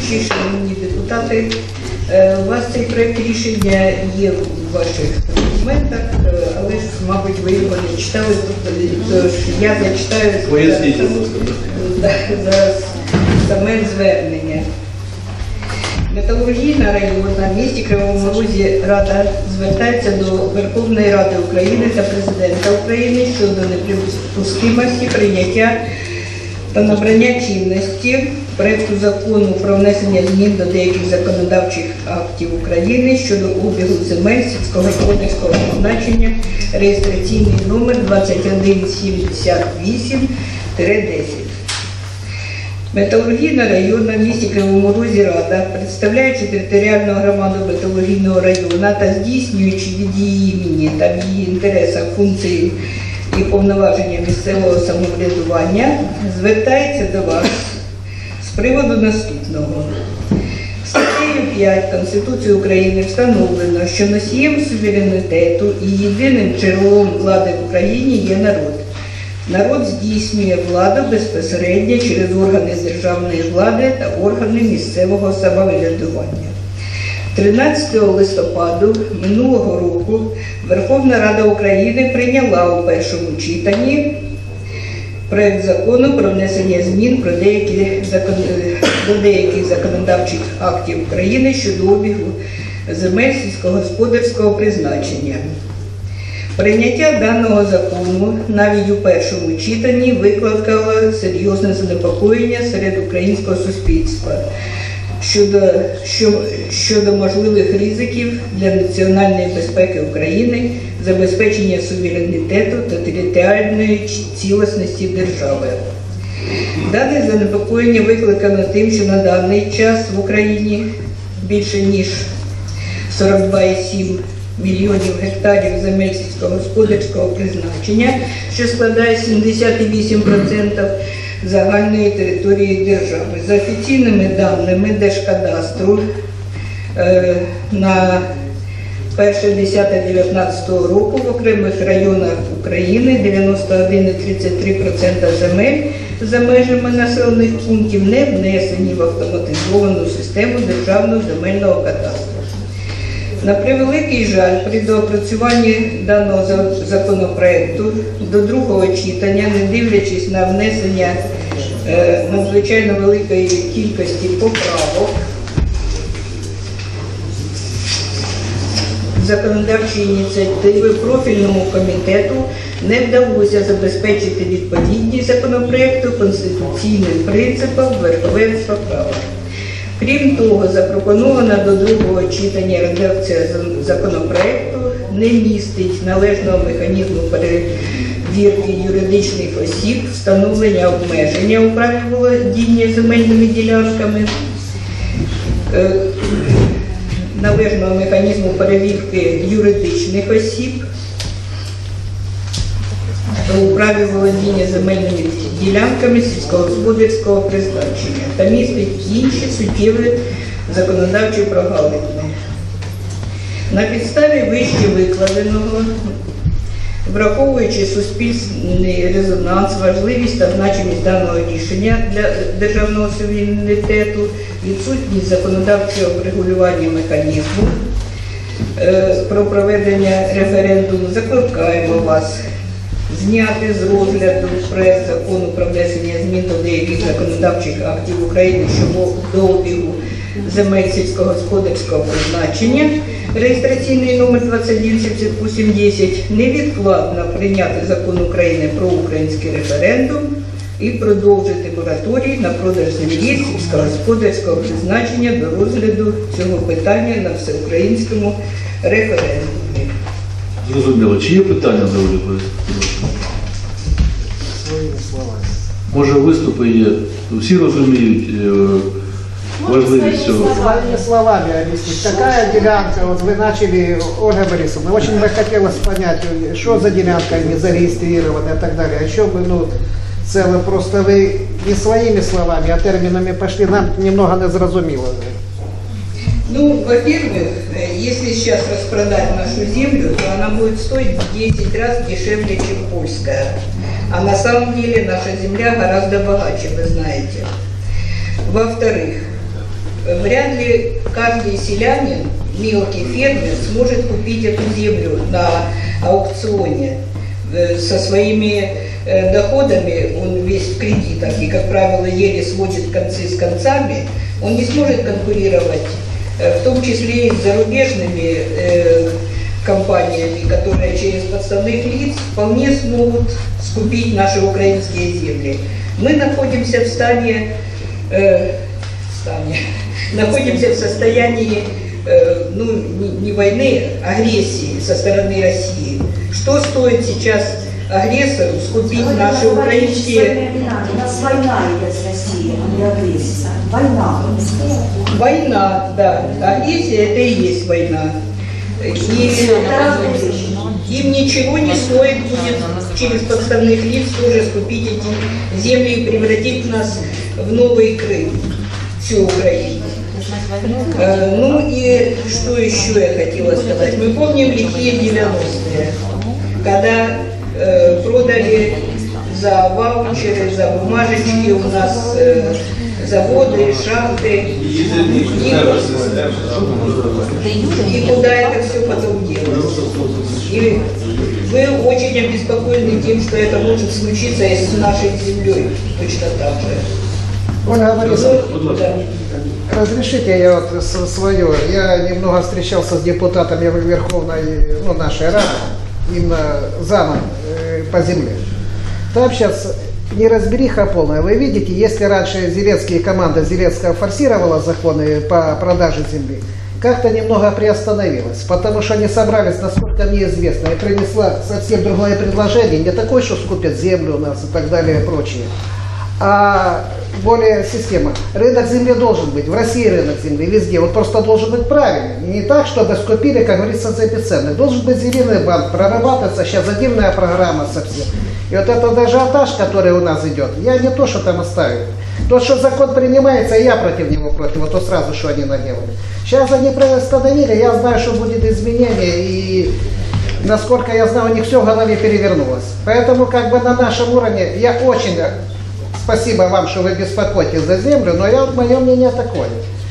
головуючий, шановні депутати, у вас цей проєкт рішення є в ваших документах, але ж, мабуть, ви його не читали, тож я зачитаю зараз саме звернення. Металургійна районна в місті Кривому Розі рада звертається до Верховної Ради України та Президента України щодо неприпустимості прийняття та набрання чинності проекту закону про внесення змін до деяких законодавчих актів України щодо обігу земель сільськогосподарського призначення, реєстраційний номер 2178-10. Металургійна районна в місті Кривому Розі рада, представляючи територіальну громаду Металургійного району та здійснюючи від її імені та в її інтересах функції і повноваження місцевого самоврядування, звертається до вас з приводу наступного. Статтею 5 Конституції України встановлено, що носієм суверенітету і єдиним джерелом влади в Україні є народ. Народ здійснює владу безпосередньо через органи державної влади та органи місцевого самоврядування. 13 листопаду минулого року Верховна Рада України прийняла у першому читанні проект закону про внесення змін до деяких законодавчих актів України щодо обігу земель сільськогосподарського призначення. Прийняття даного закону навіть у першому читанні викликало серйозне занепокоєння серед українського суспільства щодо можливих ризиків для національної безпеки України, забезпечення суверенітету та територіальної цілісності держави. Дане занепокоєння викликано тим, що на даний час в Україні більше ніж 42,7 мільйонів гектарів земель сільськогосподарського призначення, що складає 78% загальної території держави. За офіційними даними Держкадастру на 1.10.19 року в окремих районах України 91,33% земель за межами населених пунктів не внесені в автоматизовану систему Державного земельного кадастру. На превеликий жаль, при доопрацюванні даного законопроекту до другого читання, не дивлячись на внесення надзвичайно великої кількості поправок, законодавчої ініціативи профільному комітету не вдалося забезпечити відповідність законопроекту конституційним принципам верховенства права. Крім того, запропонована до другого читання редакція законопроекту не містить належного механізму перевірки юридичних осіб, встановлення обмеження у праві володіння земельними ділянками, належного механізму перевірки юридичних осіб у праві володіння земельними ділянками сільськогосподарського призначення та містить інші суттєві законодавчі прогалини. На підставі вище викладеного, враховуючи суспільний резонанс, важливість та значимість даного рішення для державного суверенітету, відсутність законодавчого врегулювання механізму про проведення референдуму, закликаємо вас зняти з розгляду проект закону про внесення змін до деяких законодавчих актів України щодо обігу земель сільськогосподарського призначення, реєстраційний номер 2178-10, невідкладно прийняти закон України про український референдум і продовжити мораторій на продаж землі сільськогосподарського призначення до розгляду цього питання на всеукраїнському референдумі. Зрозуміло. Чи є питання до Олі Борисівни? Своїми словами. Може, виступи є? Всі розуміють важливість цього? Своими словами объяснить. Такая делянка, вот вы начали, Ольга Борисовна, очень бы хотелось понять, что за делянка не зарегистрирована и так далее. А еще бы, ну, целое, просто вы не своими словами, а терминами пошли, нам немного незрозуміло. Ну, во-первых, если сейчас распродать нашу землю, то она будет стоить в 10 раз дешевле, чем польская. А на самом деле наша земля гораздо богаче, вы знаете. Во-вторых, вряд ли каждый селянин, мелкий фермер, сможет купить эту землю на аукционе. Со своими доходами он весь в кредитах и, как правило, еле сводит концы с концами, он не сможет конкурировать, в том числе и с зарубежными компаниями, которые через подставных лиц вполне смогут скупить наши украинские земли. Мы находимся находимся в состоянии не войны, а агрессии со стороны России. Что стоит сейчас агрессору скупить наши украинские... У нас война идет с Россией, а не агрессия. Война. Война, да. Агрессия – это и есть война. И им ничего не стоит будет через подставных лиц тоже скупить эти земли и превратить нас в новый Крым, всю Украину. Ну и что еще я хотела сказать. Мы помним лихие 90-е, когда продали за ваучеры, за бумажечки у нас заводы, шахты. И куда это все потом делось? И вы очень обеспокоены тем, что это может случиться и с нашей землей точно так же. Ольга Борисовна, Да. разрешите я вот свое. Я немного встречался с депутатами Верховной, нашей Рады, именно замом по земле. Там сейчас неразбериха полная. Вы видите, если раньше Зеленский, команда Зеленского форсировала законы по продаже земли, как-то немного приостановилась, потому что они собрались, насколько мне известно, и принесла совсем другое предложение, не такое, что скупят землю у нас и так далее и прочее, а более система. Рынок земли должен быть, в России рынок земли, везде, вот просто должен быть правильный. Не так, чтобы скупили, как говорится, за бесценок. Должен быть зеленый банк, прорабатываться, сейчас отдельная программа совсем. И вот этот ажиотаж, который у нас идет, я не то, что там оставил. То, что закон принимается, я против него вот то сразу, что они наделали. Сейчас они приостановили, я знаю, что будет изменение, и насколько я знаю, у них все в голове перевернулось. Поэтому как бы на нашем уровне, я очень спасибо вам, что вы беспокоитесь за землю, но мое мнение такое.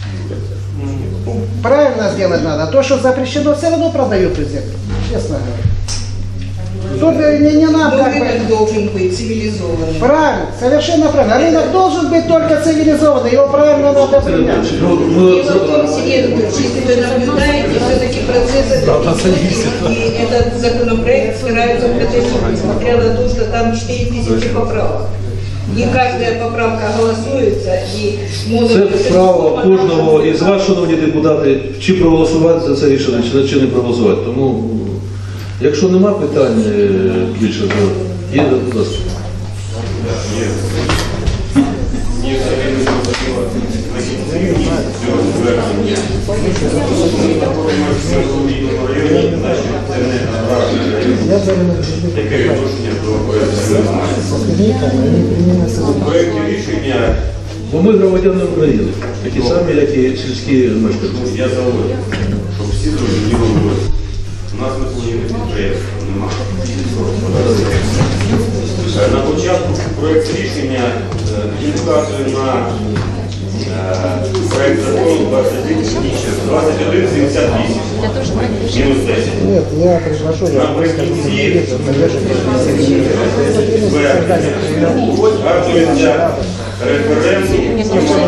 Правильно сделать надо. То, что запрещено, все равно продают эту землю, честно говоря. Тут не надо. Но рынок должен быть цивилизованным. Правильно, совершенно правильно. Рынок должен быть только цивилизованный, его правильно надо принять. И вот, Сергей Анатольевич, если вы наблюдаете, все-таки процесс и этот законопроект стараются протестировать, несмотря на то, что там 4000 поправок. Не каждая поправка голосується і Це право кожного із вас, шановні депутати, чи проголосувати за це рішення, чи не проголосувати. Тому, якщо нема питань більше, то є, будь ласка. Проєкті рішення Бо ми громадяни України, такі самі, як і сільські мешканці. я зауважу, щоб всі зрозуміли були. У нас не повинні підприємства, немає. На початку проєкт рішення він вказує на проєкт закону 2178, мінус 10. Нет, я предложу. Наприкінці вказується референдум.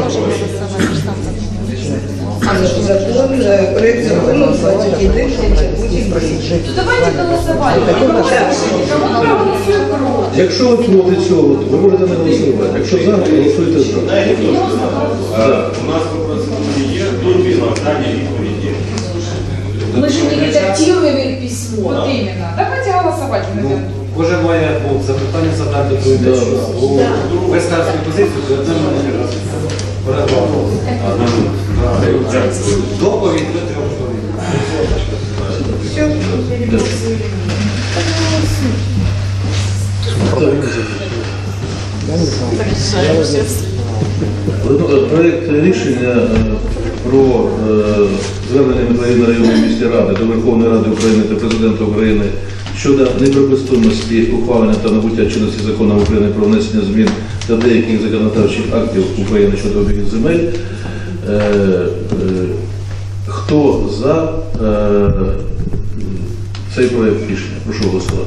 закон, проект закону 2178. То давайте голосовать. Якщо ви проти цього, то ви можете не голосувати. Якщо за, то голосуйте за. У нас по процедурі є турбіна, питання відповіді. Мы же не редактируем письмо. Вот именно. Давайте голосовать. Кожен має запитання задати доповідачу. Ви скажете позицію, то одне мене раз. Доповідь до 3 хвилин. Проєкт рішення про звернення Миколаївної районної міської ради до Верховної Ради України та Президента України щодо неприпустимості ухвалення та набуття чинності закону України про внесення змін до деяких законодавчих актів України щодо обігу земель Хто за цей проект рішення? Прошу голосувати.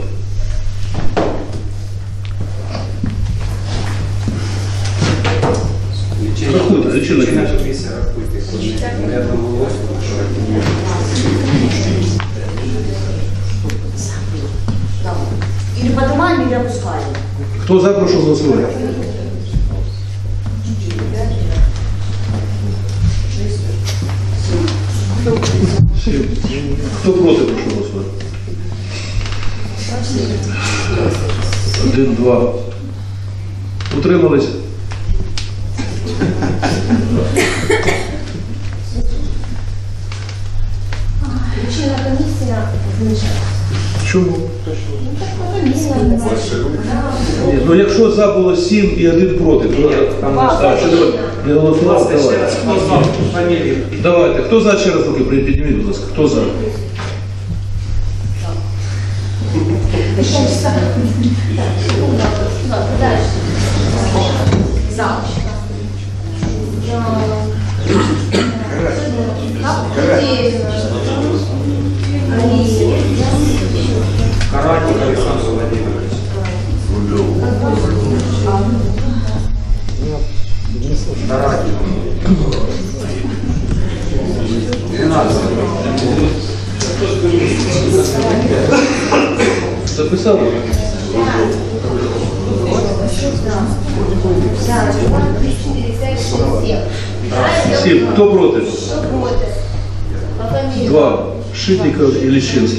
Рахуйте, лічильна комісія. Комісія, рахуйте. Я думаю, Или поднимаем, или опускаем. Хто за, прошу голосувати. Сім. Хто проти, прошу голосувати. 1, 2. Утримались? Лічильна комісія знищена. Чому? Комісія Ні, ну якщо за було 7 і 1 проти, то так, що давай, не голосував, давайте. Хто за? Фамілії. Давайте, хто за ще раз руки підніміть, будь ласка, хто за? Каратник Олександр Владимирович. Каратник. 12. Записали? Сім. Хто проти? Два. Шитников і Ліщинський.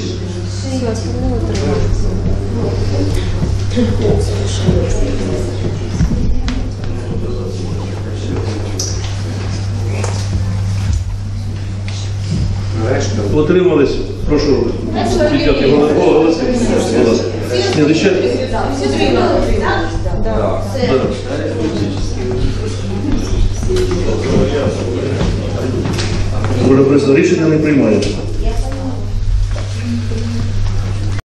Решта. Утримались? Прошу. Підняти голоси. Ні, ще? Да. Рішення не приймається.